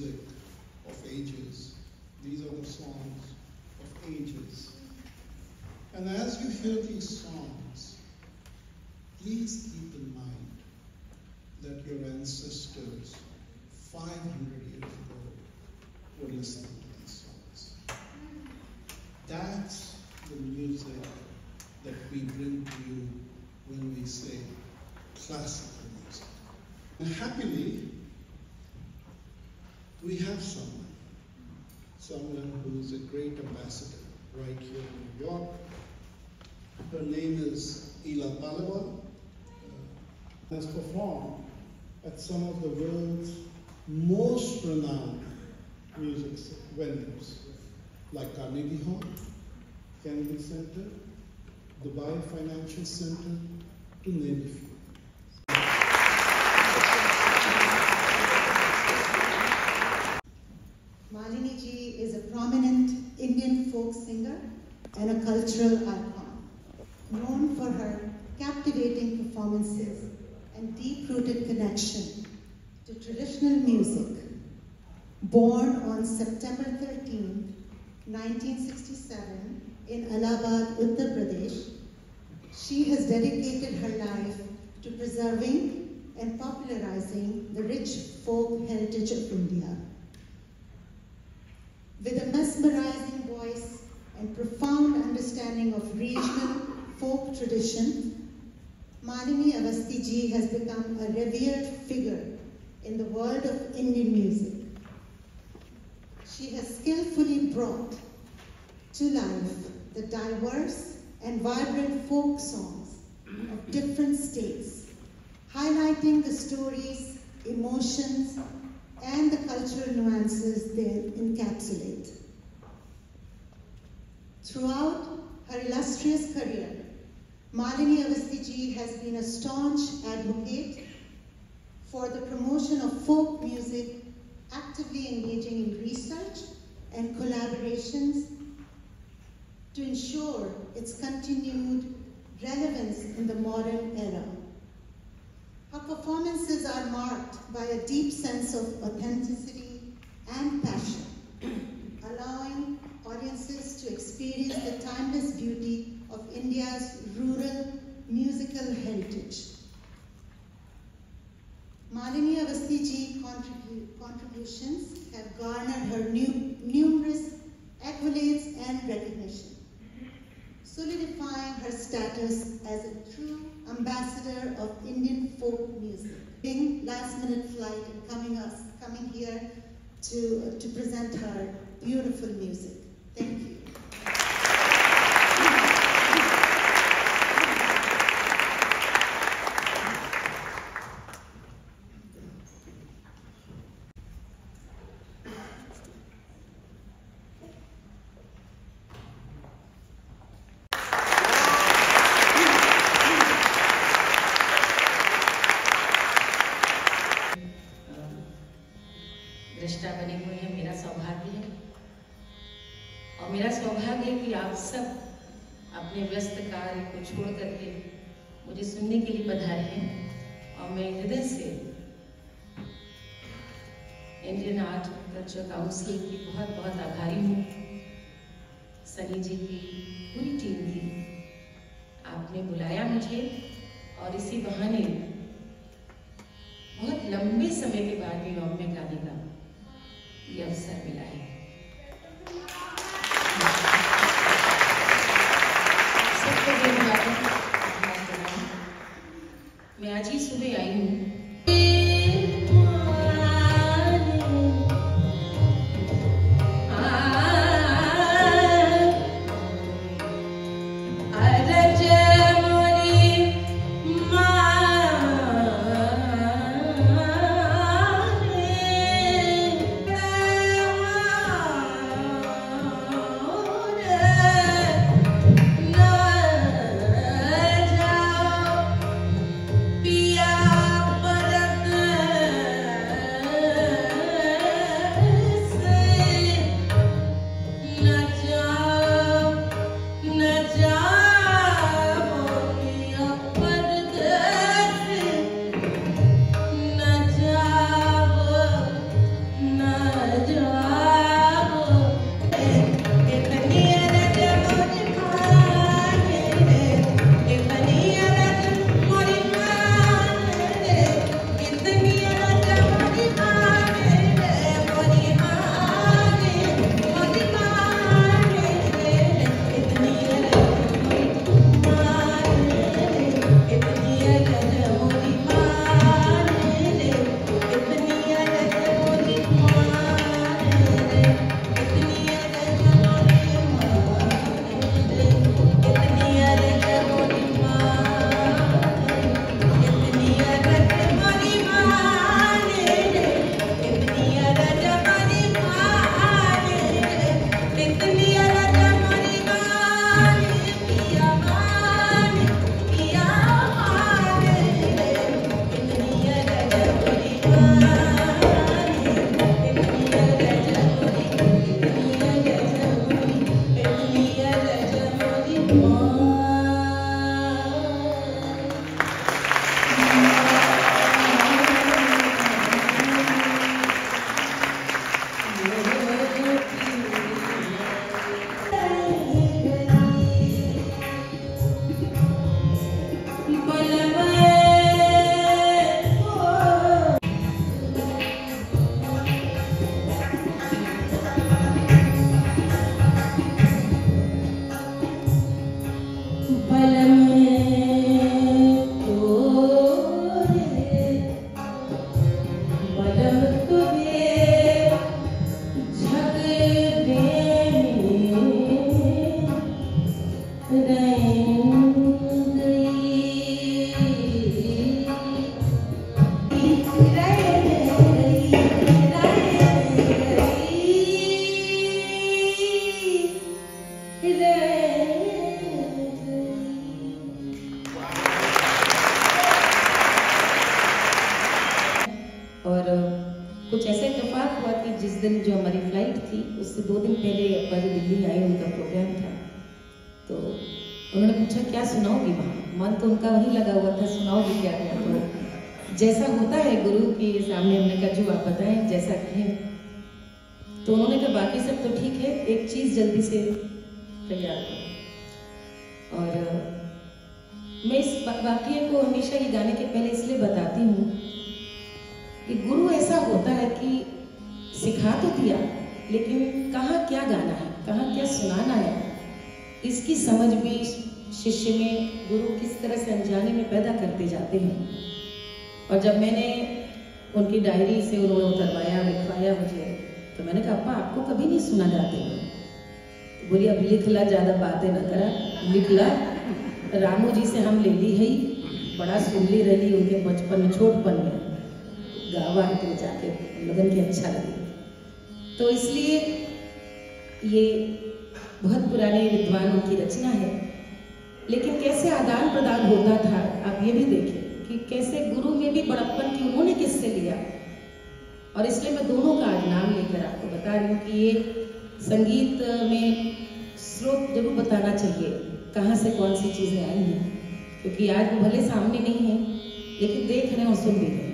music of ages. These are the songs of ages. And as you hear these songs, please keep in mind that your ancestors 500 years ago were listening to these songs. That's the music that we bring to you when we say classical music. And happily, we have someone who is a great ambassador right here in New York. Her name is Ila Palawa. Has performed at some of the world's most renowned music venues, like Carnegie Hall, Kennedy Center, Dubai Financial Center, to name a few. Malini ji is a prominent Indian folk singer and a cultural icon, known for her captivating performances and deep-rooted connection to traditional music. Born on September 13, 1967 in Allahabad, Uttar Pradesh, she has dedicated her life to preserving and popularizing the rich folk heritage of India. With a mesmerizing voice and profound understanding of regional folk traditions, Malini Awasthi ji has become a revered figure in the world of Indian music. She has skillfully brought to life the diverse and vibrant folk songs of different states, highlighting the stories, emotions, and the cultural nuances they encapsulate. Throughout her illustrious career, Malini Awasthi ji has been a staunch advocate for the promotion of folk music, actively engaging in research and collaborations to ensure its continued relevance in the modern era. Her performances are marked by a deep sense of authenticity and passion, allowing audiences to experience the timeless beauty of India's rural musical heritage. Malini Awasthi ji contributions have garnered her numerous accolades and recognition, solidifying her status as a true ambassador of Indian folk music. Being last-minute flight and coming here to present her beautiful music. Thank you. दृष्टा बनी हुई है, मेरा सौभाग्य है और मेरा सौभाग्य है कि आप सब अपने व्यस्त कार्य को छोड़ करके मुझे सुनने के लिए पधारे हैं और मैं हृदय से इंडियन आर्ट कल्चर काउंसिल की बहुत बहुत आभारी हूँ, सनी जी की पूरी टीम की। आपने बुलाया मुझे और इसी बहाने बहुत लंबे समय के बाद भी में गाने का ये अवसर मिला है। सबको धन्यवाद। मैं आज ही सुबह आई हूँ। दिन जो हमारी फ्लाइट थी उससे 2 दिन पहले अब्बा जी दिल्ली आए, उनका प्रोग्राम था, तो उन्होंने पूछा क्या सुनाओगी वहाँ। मन तो उनका वहीं लगा हुआ था, सुनाओगी क्या क्या। तो जैसा होता है गुरु के सामने, हमने कहा जो आप बताएं जैसा कहें। तो उन्होंने कहा बाकी सब तो ठीक है, एक चीज़ जल्दी से तैयार करो। और मैं इस वाक्य को हमेशा ये गाने के पहले इसलिए बताती हूँ कि गुरु ऐसा होता है कि सिखा तो दिया, लेकिन कहाँ क्या गाना है, कहाँ क्या सुनाना है, इसकी समझ भी शिष्य में गुरु किस तरह से अनजाने में पैदा करते जाते हैं। और जब मैंने उनकी डायरी से उन्होंने उतरवाया, लिखवाया मुझे, तो मैंने कहा अप्पा आपको कभी नहीं सुना गाते हो। तो बोली अब लिख ला, ज़्यादा बातें न करा, लिख ला। रामू जी से हम ले ली है, बड़ा सुन ली रही उनके बचपन में, छोटपन में गावा के जाके लगन के अच्छा लगे। तो इसलिए ये बहुत पुराने विद्वान उनकी रचना है, लेकिन कैसे आदान प्रदान होता था आप ये भी देखें कि कैसे गुरु में भी बड़प्पन की उन्होंने किससे लिया। और इसलिए मैं दोनों का आज नाम लेकर आपको बता रही हूँ कि ये संगीत में स्रोत जरूर बताना चाहिए, कहाँ से कौन सी चीज़ें आई हैं, क्योंकि आज वो भले सामने नहीं है लेकिन देख रहे हैं और सुन भी रहे हैं।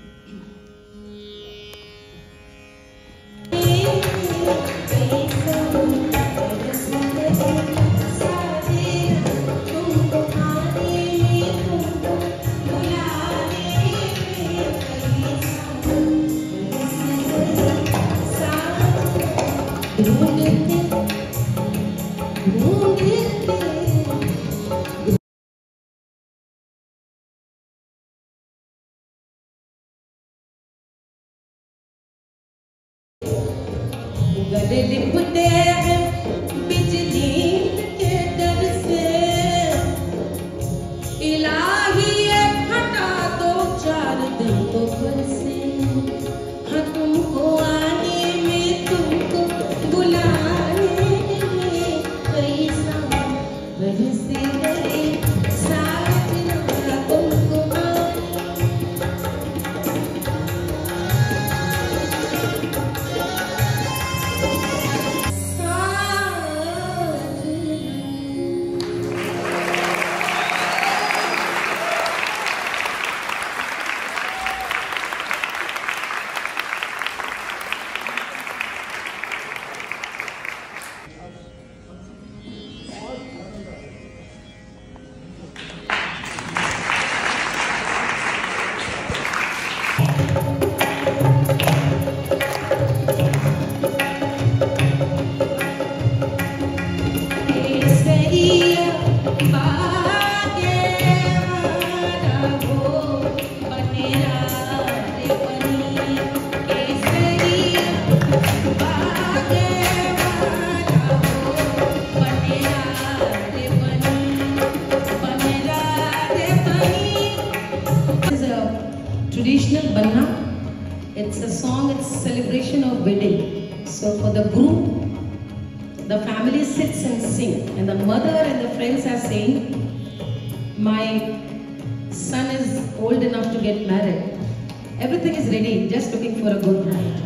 गले लिपटे हैं बिजली के डर से, इलाही हटा दो 4 दिन तो घर से। हाँ तुमको आने में, तुमको बुलाने में, कई समय बरसे गए, साथ ना तुमको traditional banna. It's a song, it's a celebration of wedding. So for the group, the family sits and sing, and the mother and the friends are saying, my son is old enough to get married. Everything is ready, just looking for a good bride.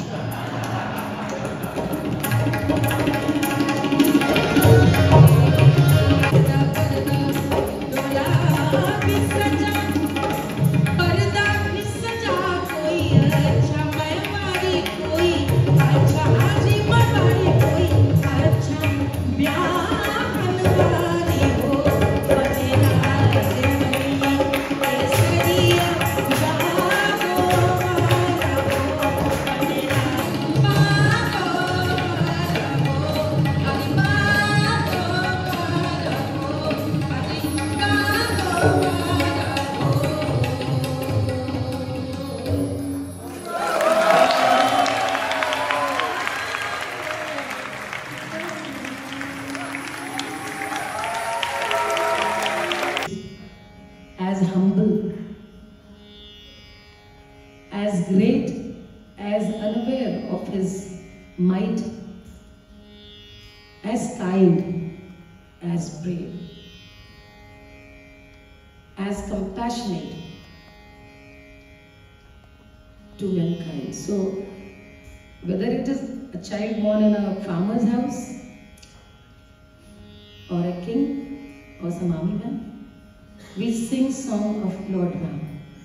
As humble, as great, as unaware of his might, as kind, as brave, as compassionate to mankind. So whether it is a child born in a farmer's house or a king or some army man, we sing song of Lord Ram.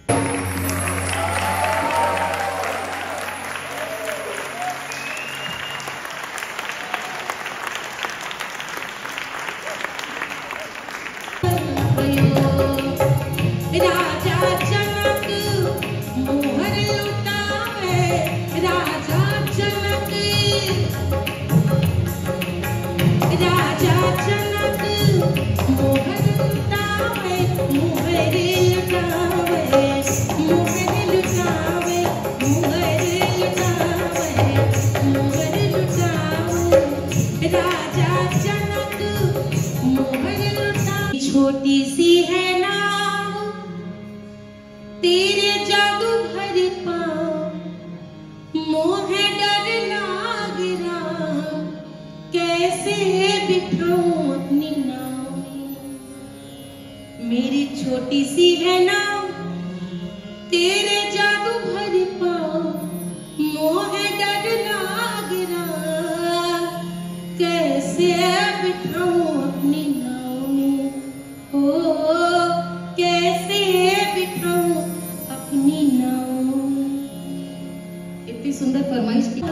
छोटी सी है नाव तेरे जादू भरे पाँव, मोह डर लाग रहा कैसे बिठाऊं अपनी नाव में। मेरी छोटी सी है नाव तेरे जादू भरे पाँव, मोह डर लाग रहा कैसे बिठाऊं अपनी नाव में। ओ कैसे बिठाऊं अपनी नाव में। इतनी सुंदर फरमाइश की।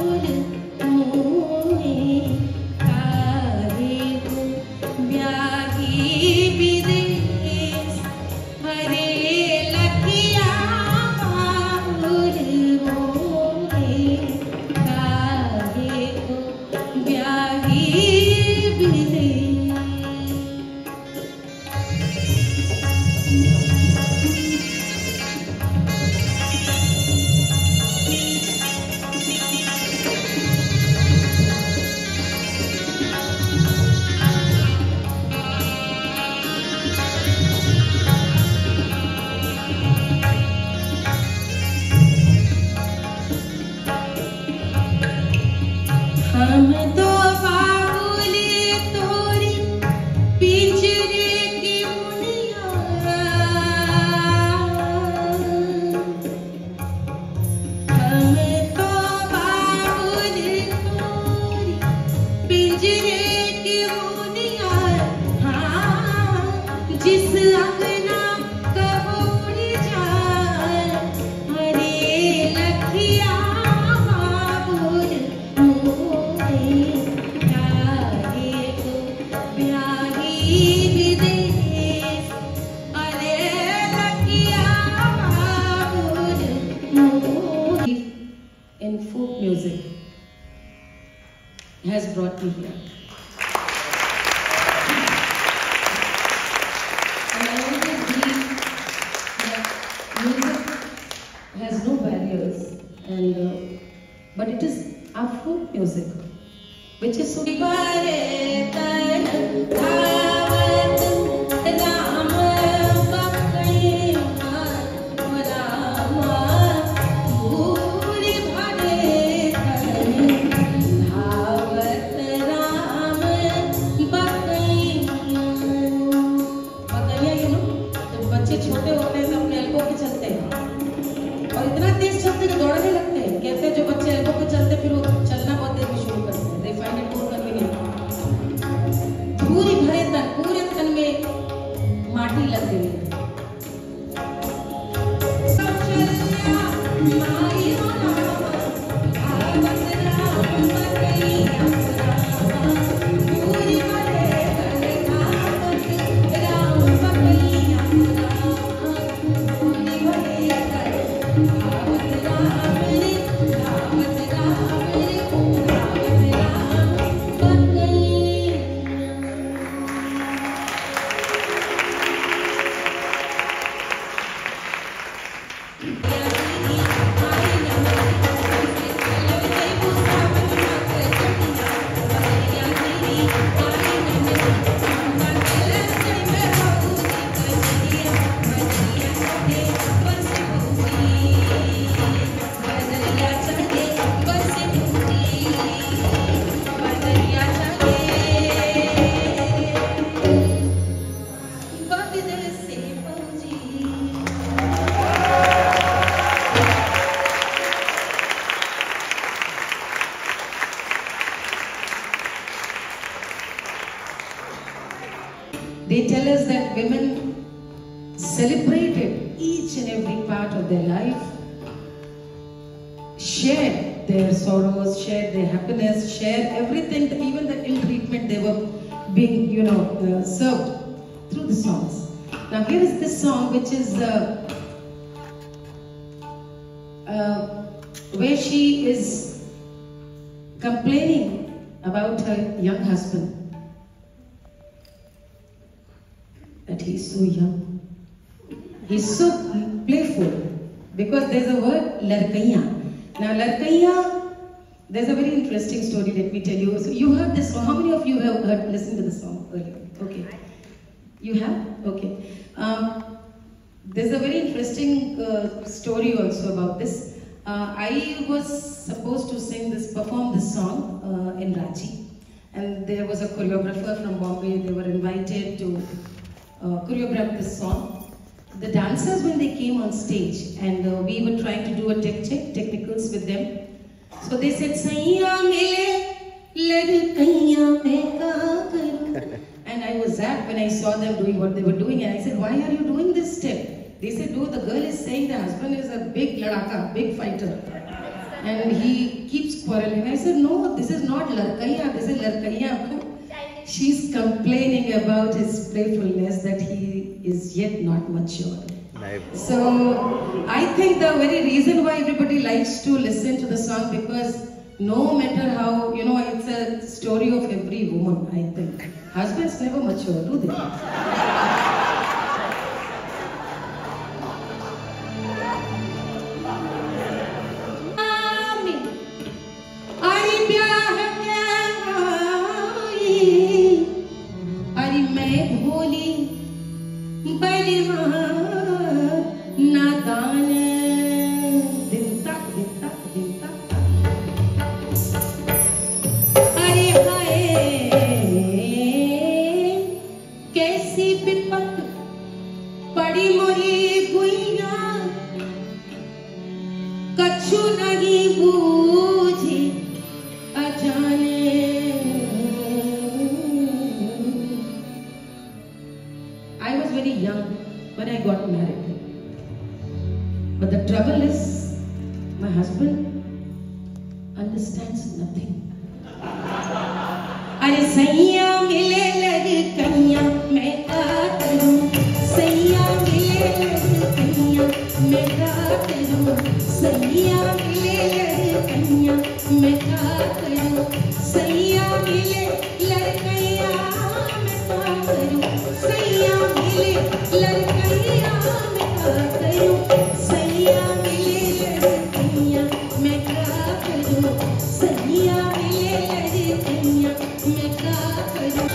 हम तो बाबुली तोरी पिंजरे की मुनिया, हम तो बाबुली तोरी पिंजरे की मुनिया। हाँ जिस अंगना कब उड़ जाए हरे लखिया in folk music has brought me here. And I always believe that music has no barriers, and but it is our folk music which is so छोटे होते हैं तो अपने एल्बो पे चलते हैं और इतना तेज चलते कि दौड़ने लगते हैं। कहते हैं जो बच्चे एल्बो पे चलते फिर वो चलना बहुत देर में शुरू करते हैं। They find it more convenient। धूरी भरे तन they tell us that women celebrated each and every part of their life, shared their sorrows, shared their happiness, shared everything, even the ill treatment they were being, served through the songs. Now here is this song which is where she is complaining about her young husband, that he's so young, he's so playful, because there's a word larkaiya. Now larkaiya, there's a very interesting story, let me tell you. So you heard this song. How many of you have listened to the song earlier? Okay. You have? Okay. There's a very interesting story also about this. I was supposed to perform this song in Ranchi, and there was a choreographer from Bombay. They were invited to choreograph this song. The dancers, when they came on stage, and we were trying to do a technicals with them, so they said, "Saiya mile ladkaiya mein ka karu." And I was zapped when I saw them doing what they were doing, and I said, "Why are you doing this step?" They said, "Oh, the girl is saying the husband is a big ladaka, big fighter, and he keeps quarreling." I said, "No, this is not larkaiya, this is larkaiya." She's complaining about his playfulness, that he is yet not mature. So I think the very reason why everybody likes to listen to the song, because no matter how, it's a story of every woman, I think. Husbands never mature, do they? I was very young when I got married. But the trouble is, my husband understands nothing. Are saiya mile ladkaiya main ka karu, saiya mile ladkaiya main ka karu, saiya mile ladkaiya main ka karu, saiya mile ladkaiya main ka karu, saiya mile ladkaiya main ka karu, saiya mile ladkaiya main ka karu, saiya mile ladkaiya main ka karu.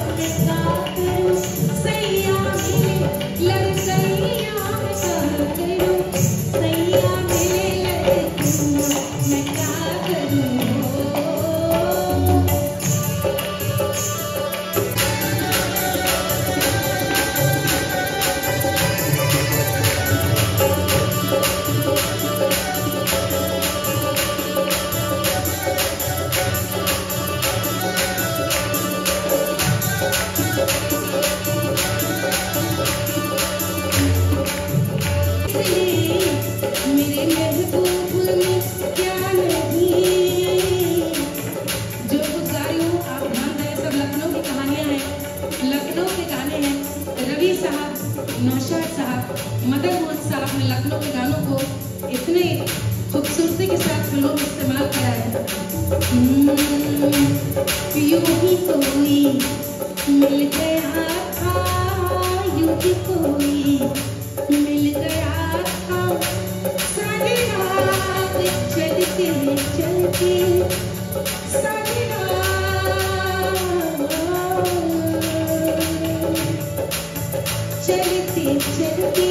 Say Madan Mohan साहब ने लखनऊ के गानों को इतने खूबसूरती के साथ फिल्मों में इस्तेमाल किया है। यूं ही कोई मिल गया था, यूं ही कोई मिल गया था, सारी रात चलती चलती, सारी रात चलती चलती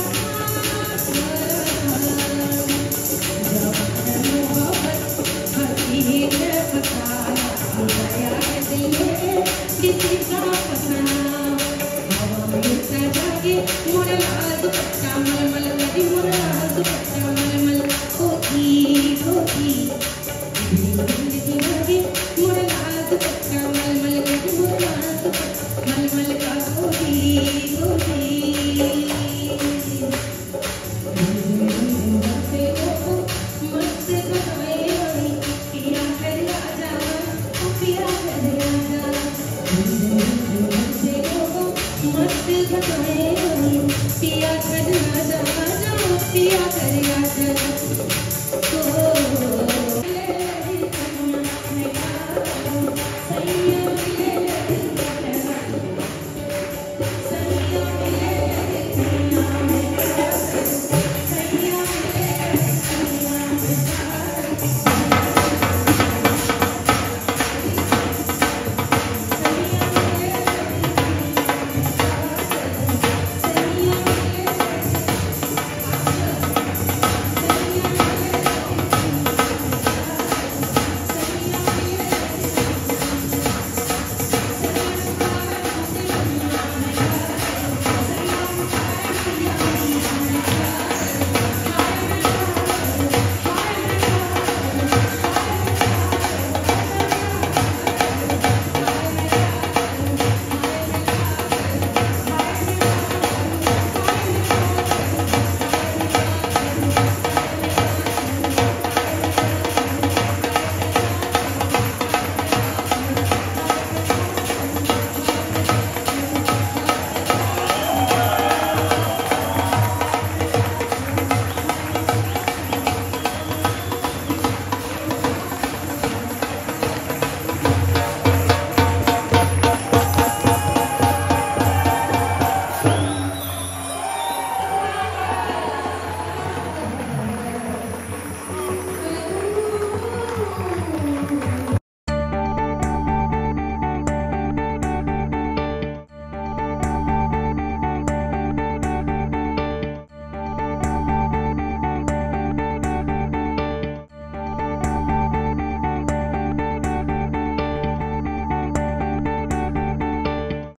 किसी का फसाना हवा में जाके मोरा लाल दुपट्टा मलमल लगी, मोरा लाल दुपट्टा मलमल होती होती जिंदगी लगी, मोरा लाल दुपट्टा मलमल लगी, मोरा लाल दुपट्टा मलमल का होती होती मस्त बताए पिया कर राजा, पिया कर राजा, मस्त बताए पिया कर राजा, पिया कर राजा।